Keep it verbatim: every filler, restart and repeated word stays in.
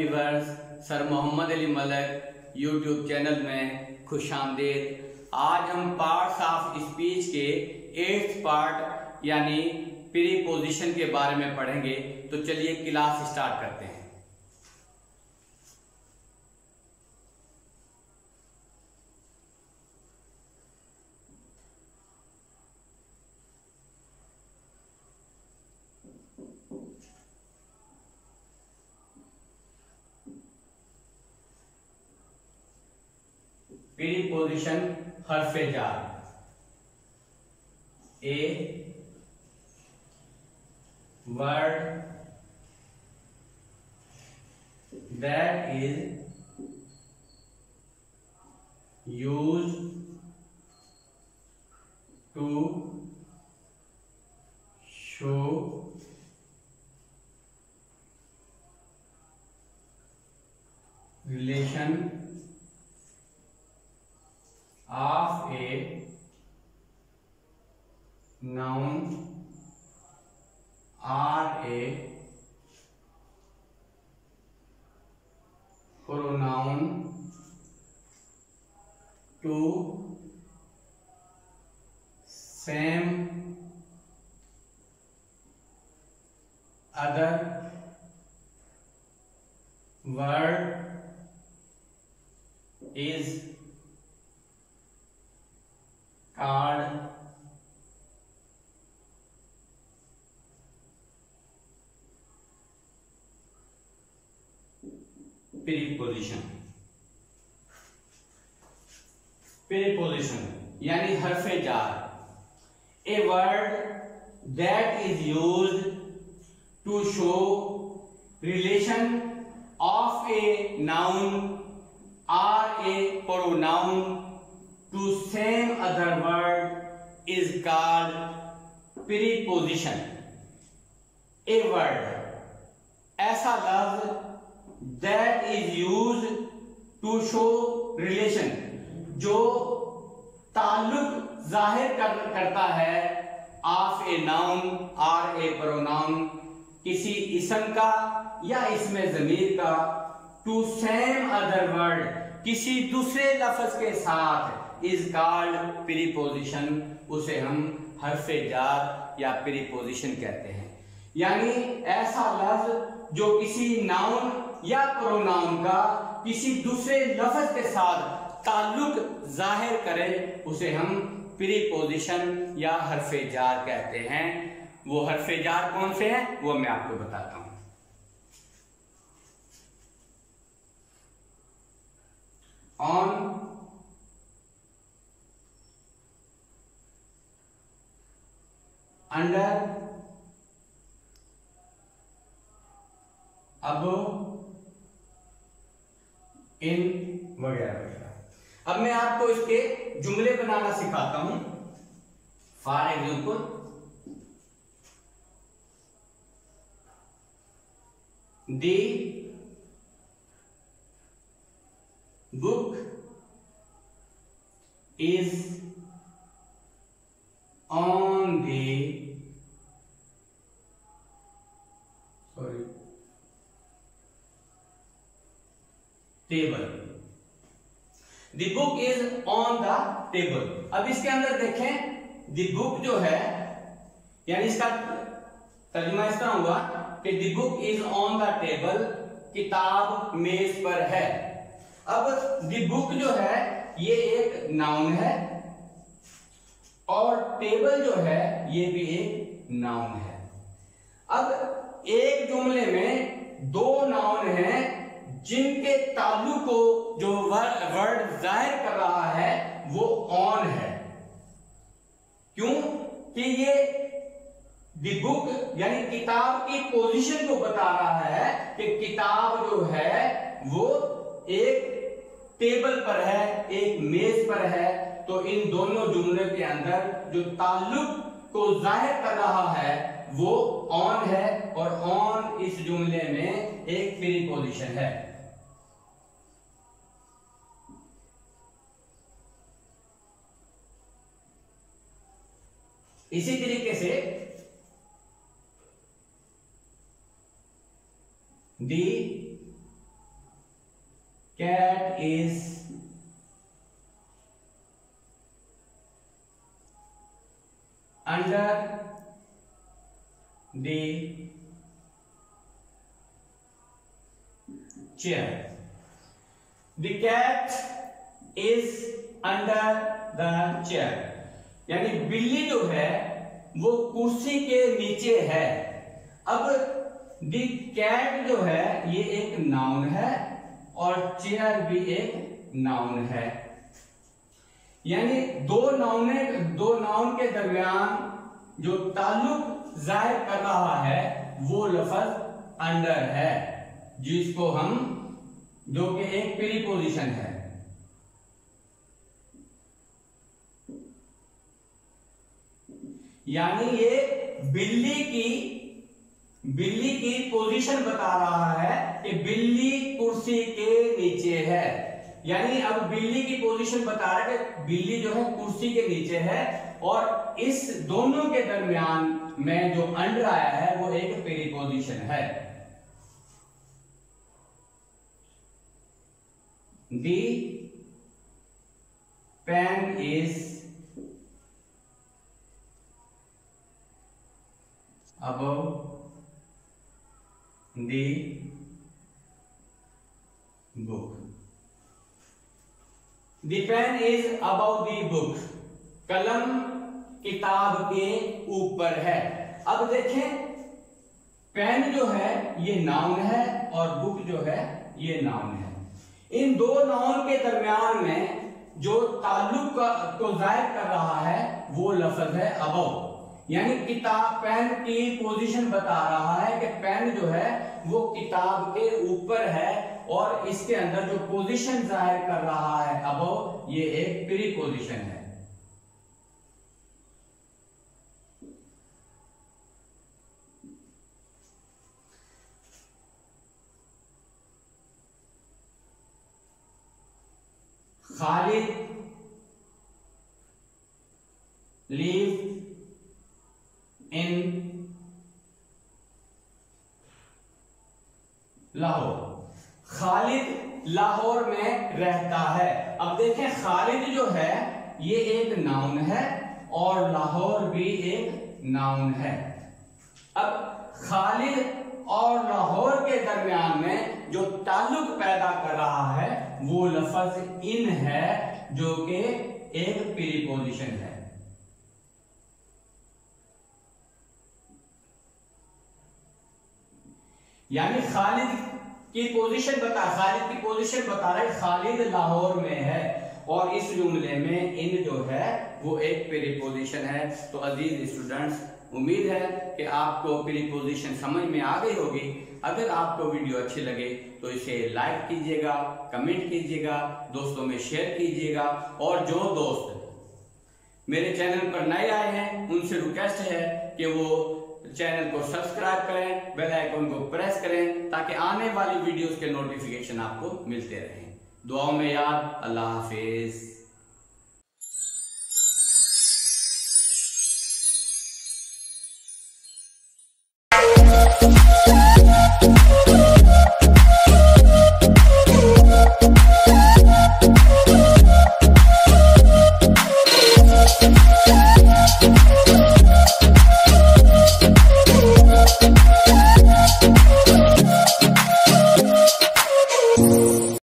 Viewers, sir Mohammad Ali Malak YouTube channel में खुशामदीद। आज हम पार्ट्स ऑफ स्पीच के एट्थ पार्ट यानी प्रीपोजिशन के बारे में पढ़ेंगे। तो चलिए क्लास स्टार्ट करते हैं। प्रीपोजिशन हर्फे जार। A word that is used to show relation of a noun or a pronoun to same other word is called preposition. Preposition यानी हर्फे जार। A word that is used to show relation of a noun और a pronoun to some other word is called preposition. A word ऐसा लफ्ज that is used to show relation जो ताल्लुक जाहिर कर, करता है of a noun और a pronoun किसी इसम का या इसमें ज़मीर का to same other word किसी दूसरे लफ्ज के साथ is called preposition। उसे हम हर्फे जार या प्रीपोजिशन कहते हैं। यानी ऐसा लफ्ज जो किसी नाउन या प्रोनाउन का किसी दूसरे लफ्ज के साथ ताल्लुक जाहिर करे उसे हम प्रीपोजिशन या हर्फे जार कहते हैं। वो हर्फे जार कौन से हैं वो मैं आपको बताता हूं। ऑन, अंडर, अब, इन वगैरह वगैरह। अब मैं आपको इसके जुमले बनाना सिखाता हूं। For example, the book is on the sorry table. The book is on the table. अब इसके अंदर देखें, द बुक जो है यानी इसका तर्जुमा इस तरह हुआ कि the book is on the table, किताब मेज पर है। अब द बुक जो है ये एक नाउन है और टेबल जो है ये भी एक नाउन है। अब एक जुमले में दो नाउन हैं जिनके ताल्लुक को जो वर्ड जाहिर कर रहा है वो ऑन है। क्यों कि ये द बुक यानी किताब की पोजीशन को बता रहा है कि किताब जो है वो एक टेबल पर है, एक मेज पर है। तो इन दोनों जुमले के अंदर जो ताल्लुक को जाहिर कर रहा है वो ऑन है और ऑन इस जुमले में एक प्रीपोजिशन है। इसी तरीके से दी cat is under the chair. The cat is under the chair. यानी बिल्ली जो है वो कुर्सी के नीचे है। अब द कैट जो है ये एक नाउन है और चेयर भी एक नाउन है। यानी दो नाउन दो नाउन के दरमियान जो ताल्लुक जाहिर कर रहा है वो लफ्ज अंडर है, जिसको हम जो कि एक प्रीपोजिशन है। यानी ये बिल्ली की बिल्ली की पोजीशन बता रहा है कि बिल्ली कुर्सी के नीचे है। यानी अब बिल्ली की पोजीशन बता रहा है कि बिल्ली जो है कुर्सी के नीचे है, और इस दोनों के दरमियान में जो अंडर आया है वो एक प्रीपोजिशन है। The pen is above the book. The pen is above the book. कलम किताब के ऊपर है। अब देखें, पेन जो है ये नाउन है और बुक जो है ये नाउन है। इन दो नाउन के दरमियान में जो ताल्लुक को जाहिर कर रहा है वो लफ्ज है अबव। यानी किताब पेन की पोजीशन बता रहा है कि पेन जो है वो किताब के ऊपर है, और इसके अंदर जो पोजीशन जाहिर कर रहा है अबव, ये एक प्रीपोजिशन है। Khalid live in Lahore. खालिद लाहौर में रहता है। अब देखें, खालिद जो है ये एक नाउन है और लाहौर भी एक नाउन है। अब खालिद और लाहौर के दरमियान में जो ताल्लुक पैदा कर रहा है वो लफ्ज इन है, जो कि एक प्रीपोजिशन है। यानी खालिद की पोजीशन बता खालिद की पोजीशन बता रहा है खालिद लाहौर में है, और इस जुमले में इन जो है वो एक प्रीपोजिशन है। तो अजीज स्टूडेंट्स, उम्मीद है कि आपको प्रीपोजिशन समझ में आ गई होगी। अगर आपको वीडियो अच्छी लगे तो इसे लाइक कीजिएगा, कमेंट कीजिएगा, दोस्तों में शेयर कीजिएगा, और जो दोस्त मेरे चैनल पर नए आए हैं उनसे रिक्वेस्ट है कि वो चैनल को सब्सक्राइब करें, बेल आइकन को प्रेस करें, ताकि आने वाली वीडियोस के नोटिफिकेशन आपको मिलते रहें। दुआओं में याद। अल्लाह हाफिज।